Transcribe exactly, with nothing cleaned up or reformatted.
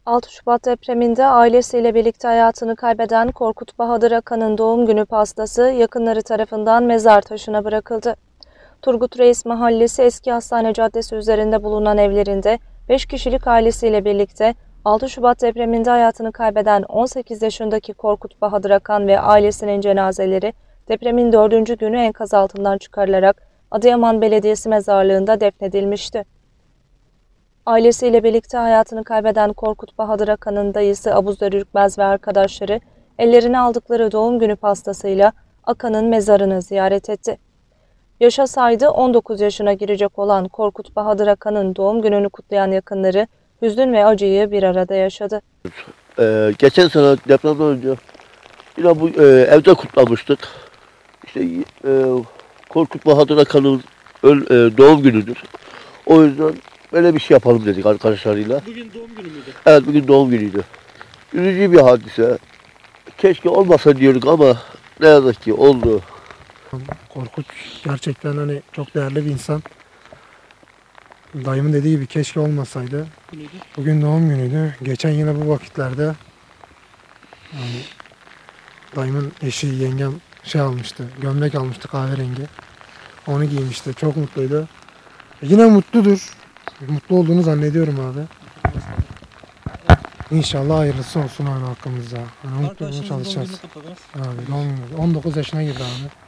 altı Şubat depreminde ailesiyle birlikte hayatını kaybeden Korkut Bahadır Akan'ın doğum günü pastası yakınları tarafından mezar taşına bırakıldı. Turgut Reis Mahallesi Eski Hastane Caddesi üzerinde bulunan evlerinde beş kişilik ailesiyle birlikte altı Şubat depreminde hayatını kaybeden on sekiz yaşındaki Korkut Bahadır Akan ve ailesinin cenazeleri depremin dördüncü günü enkaz altından çıkarılarak Adıyaman Belediyesi mezarlığında defnedilmişti. Ailesiyle birlikte hayatını kaybeden Korkut Bahadır Akan'ın dayısı Abuzer Ürkmez ve arkadaşları ellerine aldıkları doğum günü pastasıyla Akan'ın mezarını ziyaret etti. Yaşasaydı on dokuz yaşına girecek olan Korkut Bahadır Akan'ın doğum gününü kutlayan yakınları hüzün ve acıyı bir arada yaşadı. Ee, geçen sene depremden önce yine bu e, evde kutlamıştık. İşte e, Korkut Bahadır Akan'ın e, doğum günüdür. O yüzden böyle bir şey yapalım dedik arkadaşlarıyla. Bugün doğum günü müydü? Evet, bugün doğum günüydü. Üzücü bir hadise. Keşke olmasa diyorduk ama ne yazık ki oldu. Korkut gerçekten hani çok değerli bir insan. Dayımın dediği gibi keşke olmasaydı. Bugün Bugün doğum günüydü. Geçen yine bu vakitlerde yani dayımın eşi, yengem şey almıştı. Gömlek almıştı kahverengi. Onu giymişti. Çok mutluydu. Yine mutludur. Mutlu olduğunu zannediyorum abi. İnşallah hayırlısı olsun abi hakkımızda. Yani mutlu olmaya çalışacağız. Abi doğum günü. on dokuz yaşına girdi abi.